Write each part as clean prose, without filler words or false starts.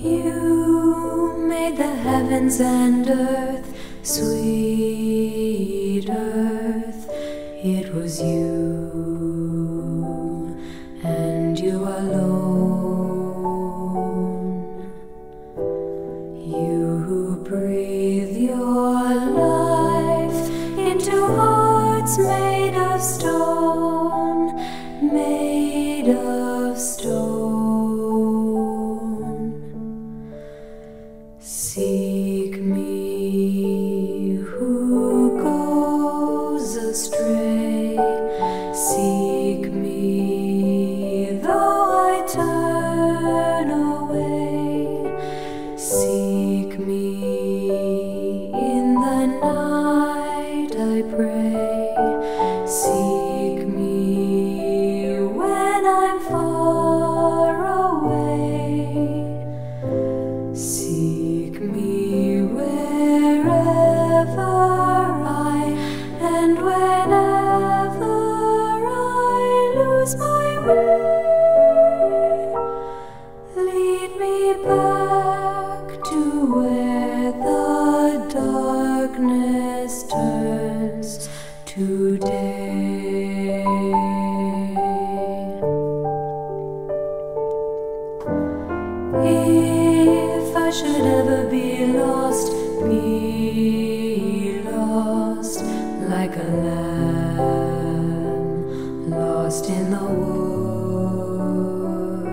You made the heavens and earth, sweet earth. It was you, and you alone. You who breathe your life into hearts made of stone, made of stone. Seek me who goes astray. Seek me though I turn away. Seek me in the night, I pray. Seek me when I'm far away. Seek me wherever and whenever I lose my way. Lead me back to where the darkness turns to day. If I should ever be lost like a lamb lost in the wood,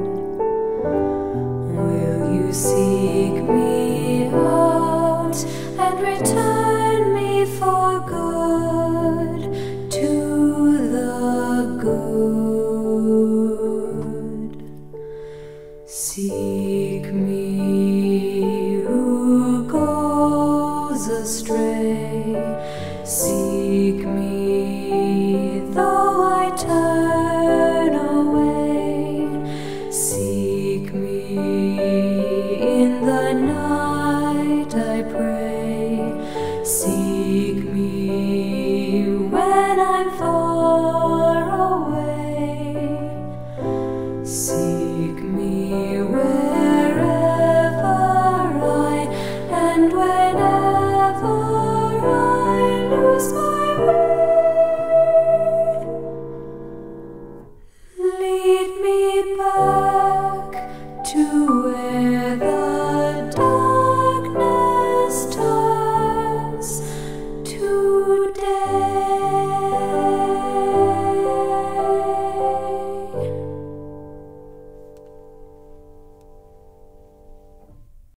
will you seek me out and return me for good to the good? Seek me